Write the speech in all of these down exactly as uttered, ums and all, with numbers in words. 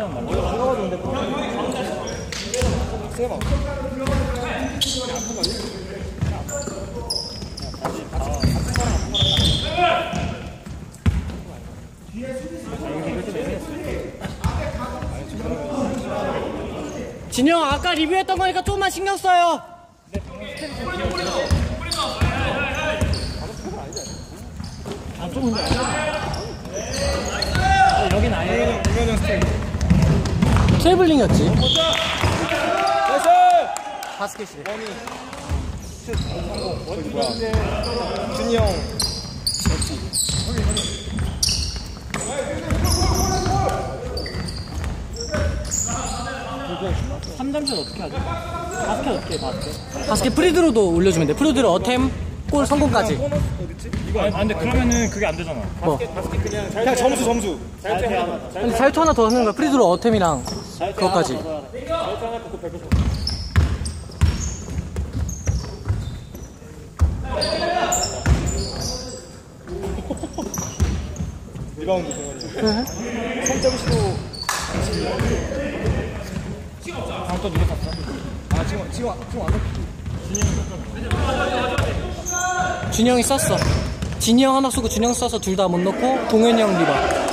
하자는 말이야. 들어가도 근데 세봐. 진영 아까 리뷰했던 거니까 조금만 신경 써요. 아, 좀 근데 아, 여긴 아예 김현영 스타일. 트래블링이었지. 나이스! 바스켓이래. 슛 성공. 저기 뭐야? 준이 형. 삼 점슛 어떻게 하지? 바스켓 어떻게 해, 바스켓? 바스켓 프리드로도 올려주면 돼. 프리드로 어템, 골 성공까지. 어딨지? 이거 아니, 근데 그러면은 그게 안 되잖아. 뭐? 그냥 점수 점수. 근데 자유투 하나 더 하는 거야. 프리드로 어템이랑 그것까지. 리바운드 동원이. 삼 점 시도. 다음 또 누가 샀어? 아 지금 지금 지금 안 넣고. 준영이 썼어. 진이 형 하나 쓰고 준영 써서 둘 다 못 넣고 동현이 형 리바.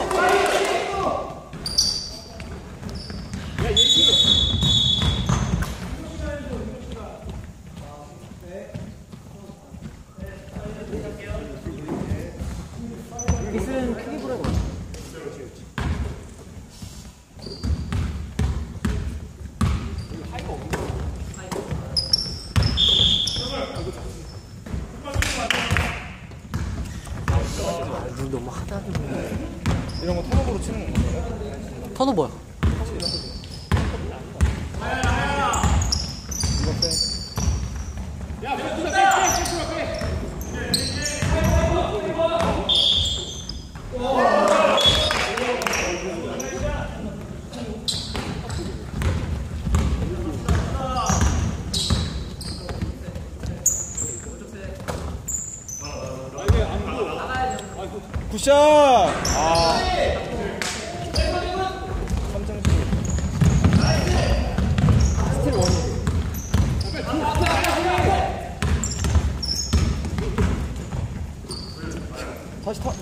빗은 크게 부려봐. 물 너무 하다는 이런 거 턴오버로 치는 건가요? 턴오버야. 굿샷! 아. 삼 점 슛. 스틸 원. 다시 타.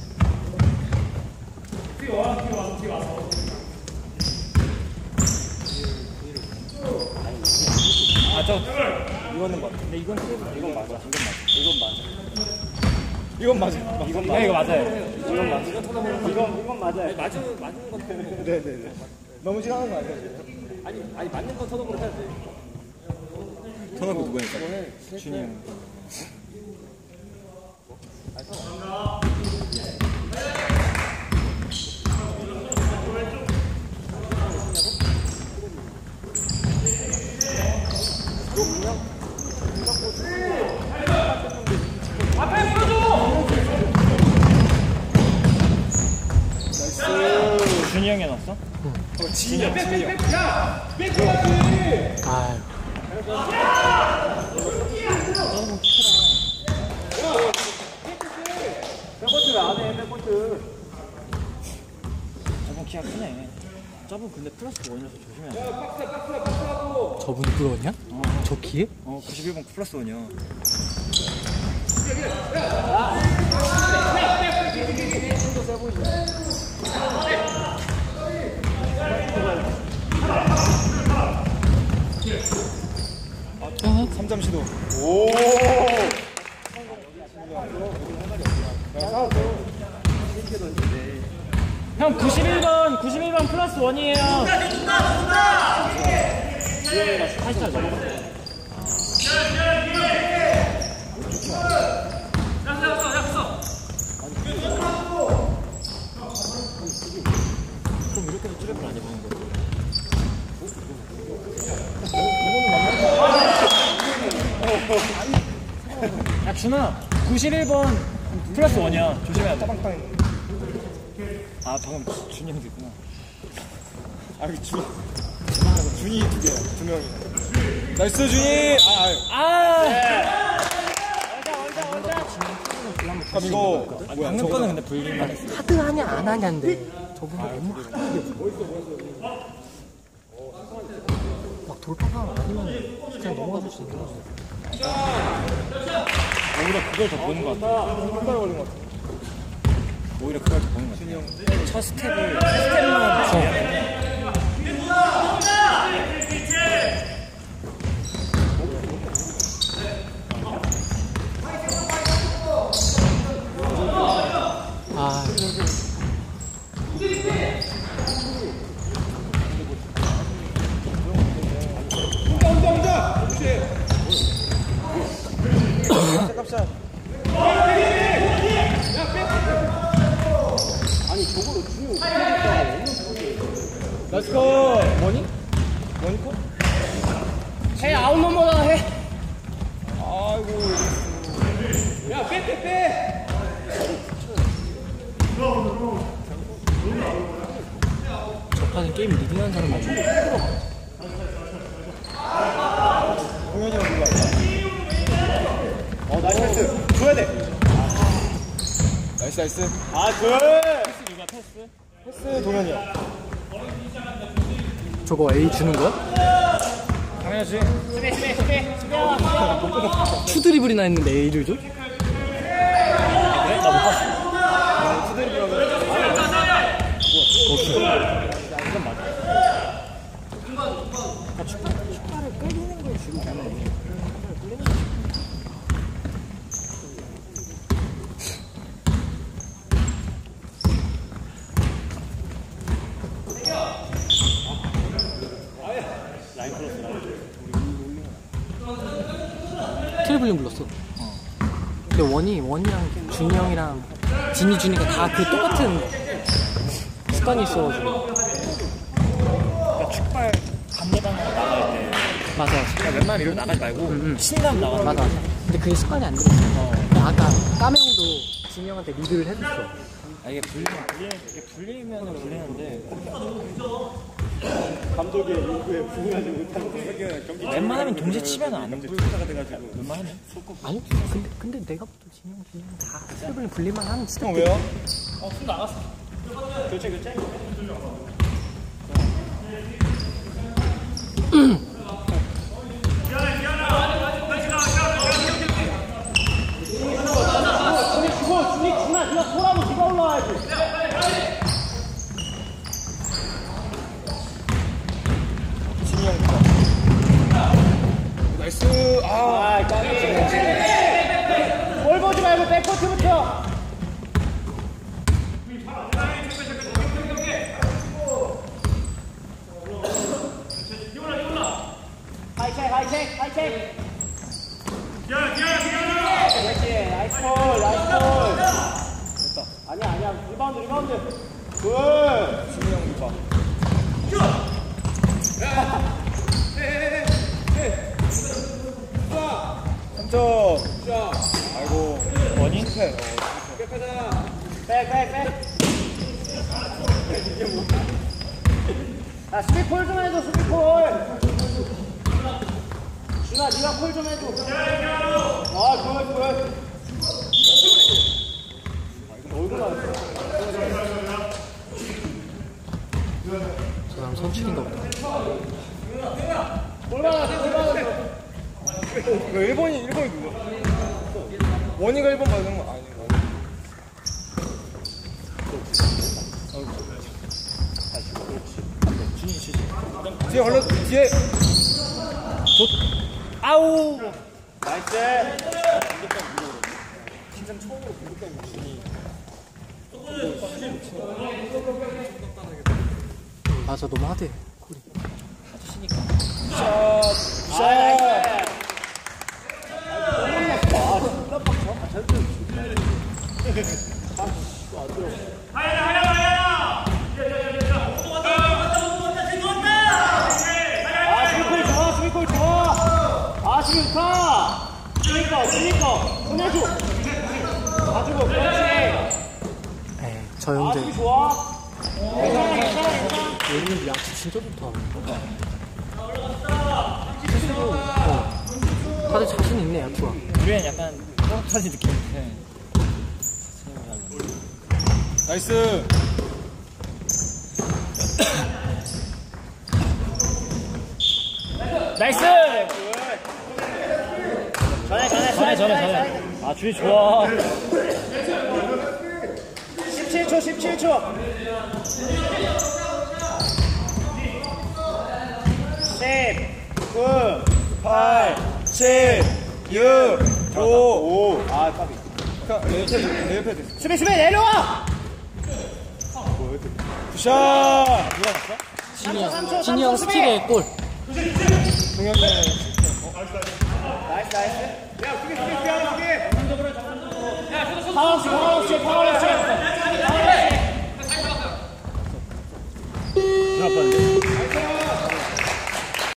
아, 저, 이거는 맞아. 근데 이건 트래블, 이건 맞아. 이건 맞아. 이건 맞아. 이건 맞아. 이거 맞아요. 이건 맞아. 이건, 이건 맞아요. 맞은 맞는 건 터너버. 네네네. 너무 싫어하는 거 아니야 지금? 아니 아니 맞는 건 터너버로 해야지. 턴오버 누구니까? 준이 형. 앞에 풀어줘. 나이스. 준이 형이 해놨어? 어, 진이 형, 진이 형. 아유. 백코트 왜안 해? 백코트. 저분 키가 크네. 저분 근데 플러스 원이라서 조심해야 돼. 저분 부러웠냐? 어, 저 키에? 어 구십일 번 플러스 원이야. 삼 점 시도. 오. 형 구십일 번 구십일 번 플러스 원이에요. 다시 타자. 좀 이렇게 해서 찌르면 안 되는 거. 야 준아 구십일 번 플러스 원이야. 조심해야 돼. 따방땅. 아 방금 준이 형도 있구나. 아 여기 준. 준이 두 개, 두 명이. 나이스 준이. 아 아유. 아. 그럼 이거 뭐야? 방금 거는 근데 불리만 했어. 하드 하냐 안 하냐인데 저분들 너무 크게 막 돌파가 아니면 그냥 넘어가줄 수 있는 거지. 오히려 그걸 더 보는 것 같아. 손가락 걸린 것 같아. 오히려 그걸 더 보는 것 같아. 첫 스텝을 스텝만 어. 아, 값샷. 나이스 컷! 머니? 머니 컷? 해 아웃 넘어다 해. 아이고. 야, 빼, 빼, 빼! 저판에 게임 리딩하는 사람 맞아. 동현이 형 몰라. 어, 나이스 패스. 줘야 돼. 나이스, 나이스. 아, 그! 패스 누가 패스? 패스 동현이 형. 저거 A 주는 거야? 당연하지. 수비, 수비, 수비, 수비! 투 드리블이나 했는데 A를 줘? 그래? 나 못 봤어. 이건 맞아. 축가를 끌리는 걸 주로 보네. 트래블링 불렀어. 근데 원이 원이랑 준이 형이랑 진이 준이가 다 그 똑같은 습관이 있어가지고. 그러니까 축발 반대방향으로 나갈 때 맞아. 그냥 웬만하면 이러고 나가지 말고 응. 신나면 나가는 맞아. 거야. 근데 그게 습관이 안 들었어. 근데 아까 까메 형도 진이 형한테 리드를 해줬어. 아, 이게 불리면 불리 이게 불리면은 불리는데 감독의 요구에 부응하지 못하는 경기 웬만하면 동시에 치면 안 불리다가 돼가지고 웬만하면 아니 근데 근데 내가 봐도 진이 형 준이 형다 트래블링 불리만 하면 진짜. 형 왜요? 교체, 교체? 준이 죽어, 준이 준아, 네가 소라고 네가 올라와야지. 진이 형 컷. 나이스. 아. 아, 까비. 볼 보지 말고 백코트부터. 하이체크, 하이체크, 하이체크. 그렇지, 나이스 볼, 나이스 볼. 됐다. 아니야, 아니야. 리바운드, 리바운드. 굿. 진이 형 봐. 삼 점. 아이고. 원인? 실패. 백, 백, 백. 야, 수비 콜 좀 해줘, 수비 콜. 준아, 네가 콜 좀 해줘. 아, 굿, 굿. 얼굴 나왔어. 저 사람 선출인가 보다. 볼 받았어, 볼 받았어. 그 일본이 일본이 누구야? 원이가 일본 받은 거 아니고. 준이 치지. 뒤에 걸려 뒤에. 아우. 나이스. 긴장 처음으로 공격한 준이. 맞아 너무 하대. 콜이. 치니까. 샷. 아, 샷. 나이스. 아, 수비골 좋아, 수비골 좋아. 아, 수비 좋다. 스니커, 스니커. 보내줘. 가지고, 그렇지. 에이 저 아, 형들 수비 좋아. 괜찮아, 괜찮아, 괜찮아. 얘는 야채 진짜 좋다. 다들 자신 있네 야투가. 우리는 약간 뻥터진 느낌인데. 나이스. 나이스! 전에 전에 전에, 전에, 전에. 아, 준이 좋아. 십칠 초 십칠 초 십 구 팔, 칠, 육, 오, 아, 까비. 내 옆에, 내 옆에 됐어. 수비 수비 내려와 굿샷! 진이 형, 삼 초, 진이 형 삼 초 스틸에 골. 동현이 나이스 나이스 파워스 파워스 파워스 눈 아팠는데.